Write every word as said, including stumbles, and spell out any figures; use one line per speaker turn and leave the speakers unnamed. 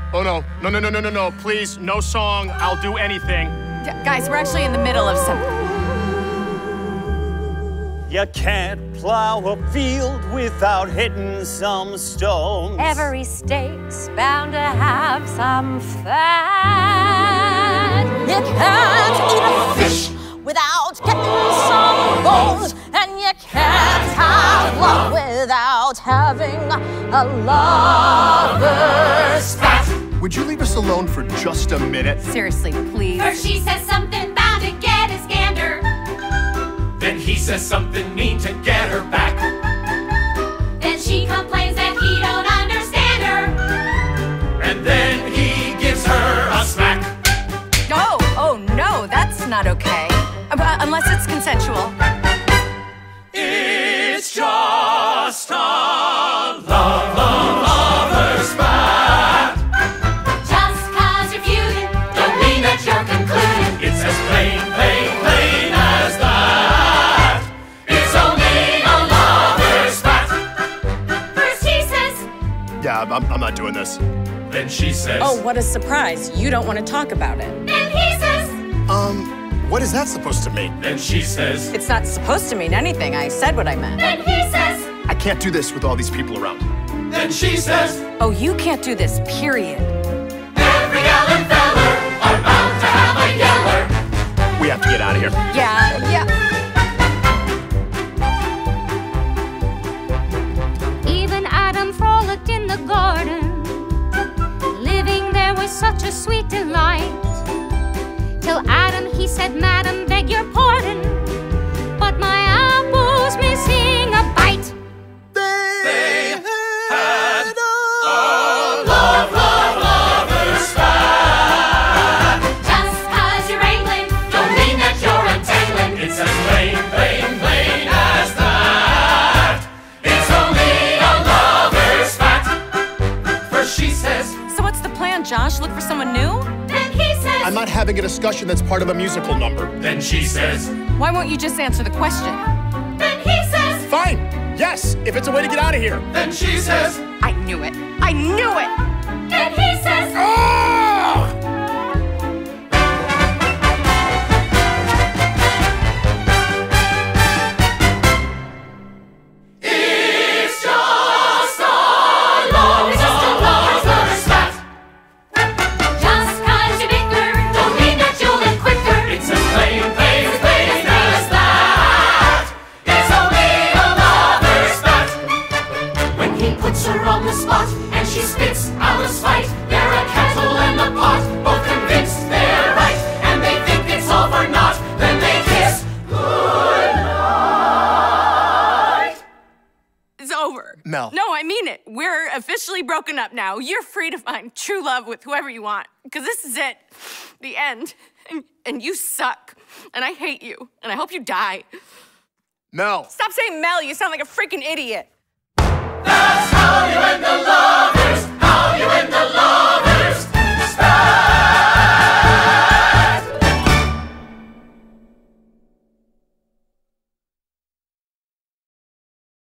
Oh, no. No, no, no, no, no, no. Please, no song. I'll do anything.
Yeah, guys, we're actually in the middle of something.
You can't plow a field without hitting some stones.
Every steak's bound to have some fat. You can't eat a fish without getting some bones. And you can't have love without having a lover's spat.
Would you leave us alone for just a minute?
Seriously, please.
First she says something bound to get his gander.
Then he says something mean to get her back.
Then she complains that he don't understand her.
And then he gives her a smack.
Oh, oh no, that's not okay. Uh, unless it's consensual.
It's just a love, love, lover's spat.
Just cause you're feuding
Don't mean that you're concluding. It's as plain, plain, plain as that. It's only a lover's spat.
First he says,
Yeah, I'm, I'm not doing this.
Then she says,
Oh, what a surprise. You don't want to talk about it.
then he says,
Um, what is that supposed to mean?
Then she says,
It's not supposed to mean anything. I said what I meant.
then he says,
I can't do this with all these people around.
Then she says,
Oh, you can't do this, period.
every Alan feller are bound to have a yeller.
We have to get out of here.
Yeah, yeah.
Even Adam frolicked in the garden. Living there was such a sweet delight. Till Adam, he said, Madam, beg your pardon, but my apple's missing a bite.
They had a love, love, lover's spat.
just cause you're wrangling
Don't mean that you're untangling. It's as plain, plain, plain as that. It's only a lover's spat. First she says,
So what's the plan, Josh? Look for someone new?
then he says,
I'm not having a discussion that's part of a musical number.
then she says,
Why won't you just answer the question?
then he says,
Fine. Yes, if it's a way to get out of here.
then she says,
I knew it. I knew it!
then he says,
Oh!
it's just a love, love, lover's spat.
just cause you're bitter
Don't mean that you'll live quicker. It's as plain, plain, plain as that. It's only a lover's spat. When he puts her on the spot and she spits out a spite, they're a kettle and a pot, both convinced they're right, and they think it's all for naught. Then they kiss goodnight.
It's over.
Mel.
No, I mean it. We're officially broken up now. You're free to find true love with whoever you want. Because this is it. The end. And, and you suck. And I hate you. And I hope you die.
Mel.
Stop saying Mel. You sound like a freaking idiot.
That's how you end the love.